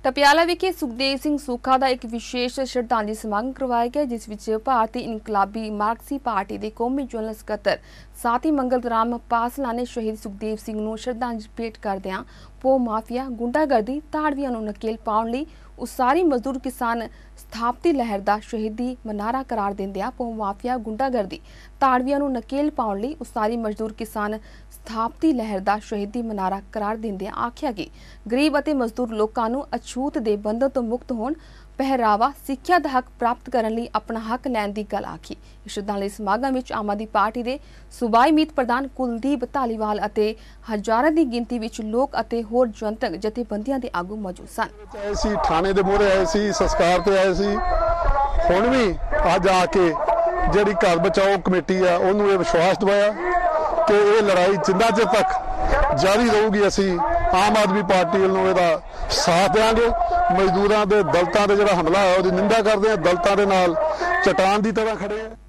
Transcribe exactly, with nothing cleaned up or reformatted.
ਟਪਿਆਲਾ ਵਿਖੇ ਸੁਖਦੇਵ ਸਿੰਘ ਸੁੱਖਾ ਦਾ ਇੱਕ ਵਿਸ਼ੇਸ਼ ਸ਼ਰਧਾਂਜਲੀ ਸਮਾਗਮ ਕਰਵਾਇਆ ਗਿਆ, जिस ਵਿੱਚ ਭਾਰਤੀ ਇਨਕਲਾਬੀ ਮਾਰਕਸੀ ਪਾਰਟੀ ਦੇ ਕੌਮੀ ਜਨਰਲ ਸਕੱਤਰ ਸਾਥੀ ਮੰਗਲ ਰਾਮ ਪਾਸਲਾ ਨੇ ਸ਼ਹੀਦ ਸੁਖਦੇਵ ਸਿੰਘ ਨੂੰ ਸ਼ਰਧਾਂਜਲੀ ਭੇਟ ਕਰਦਿਆਂ ਪੋ ਮਾਫੀਆ ਗੁੰਡਾਗਰਦੀ ਤਾੜਵੀਆਂ ਨੂੰ ਨਕੇਲ ਪਾਉਣ ਲਈ ਉਸਾਰੀ ਮਜ਼ਦੂਰ ਕਿਸਾਨ ਸਥਾਪਤੀ ਲਹਿਰ ਦਾ ਸ਼ਹੀਦੀ ਮਨਾਰਾ करार ਦਿੰਦਿਆਂ ਪੋ ਮਾਫੀਆ ਗੁੰਡਾਗਰਦੀ ਤਾੜਵੀਆਂ ਨੂੰ ਨਕੇਲ ਪਾਉਣ ਲਈ ਉਸਾਰੀ ਮਜ਼ਦੂਰ ਕਿਸਾਨ ਸਥਾਪਤੀ ਲਹਿਰ ਦਾ ਸ਼ਹੀਦੀ ਮਨਾਰਾ करार ਦਿੰਦਿਆਂ ਆਖਿਆ ਕਿ ਗਰੀਬ ਅਤੇ ਮਜ਼ਦੂਰ ਲੋਕਾਂ ਨੂੰ ਅਛੂਤ ਦੇ ਬੰਧਨ ਤੋਂ ਮੁਕਤ ਹੋਣ, ਪਹਿਰਾਵਾ ਸਿੱਖਿਆ ਦਾ ਹੱਕ ਪ੍ਰਾਪਤ ਕਰਨ ਲਈ ਆਪਣਾ ਹੱਕ ਲੈਣ ਦੀ ਗੱਲ ਆਖੀ। ਸ਼ਰਧਾਂਜਲੀ ਸਮਾਗਮ ਵਿੱਚ ਆਮ ਆਦਮੀ ਪਾਰਟੀ ਦੇ ਸੂਬਾਈ ਮੀਤ ਪ੍ਰਧਾਨ ਕੁਲਦੀਪ ਧਾਲੀਵਾਲ ਅਤੇ ਹਜ਼ਾਰਾਂ ਦੀ ਗਿਣਤੀ ਵਿੱਚ ਲੋਕ ਅਤੇ ਹੋਰ ਜਨਤਕ ਜਥੇਬੰਦੀਆਂ ਦੇ ਆਗੂ ਮੌਜੂਦ ਸਨ। ਅਸੀਂ ਥਾਣੇ ਦੇ ਮੂਹਰੇ ਆਏ ਸੀ, ਸੰਸਕਾਰ ਤੇ ਆਏ ਸੀ। ਹੁਣ ਵੀ ਅੱਜ ਆ ਕੇ ਜਿਹੜੀ ਘਰ ਬਚਾਓ ਕਮੇਟੀ ਆ ਉਹਨੂੰ ਇਹ ਵਿਸ਼ਵਾਸ ਦਿਵਾਇਆ ਕਿ ਇਹ ਲੜਾਈ ਜਿੰਨਾ ਚਿਰ ਤੱਕ ਜਾਰੀ ਰਹੂਗੀ ਅਸੀਂ ਆਮ ਆਦਮੀ ਪਾਰਟੀ ਵੱਲੋਂ ਇਹਦਾ ਸਾਥ ਦੇਵਾਂਗੇ। ਮਜ਼ਦੂਰਾਂ ਦੇ ਦਲਤਾਂ ਤੇ ਜਿਹੜਾ ਹਮਲਾ ਹੋਇਆ ਉਹਦੀ ਨਿੰਦਾ ਕਰਦੇ ਆ, ਦਲਤਾਂ ਦੇ ਨਾਲ ਚਟਾਨ ਦੀ ਤਰ੍ਹਾਂ ਖੜੇ ਆ।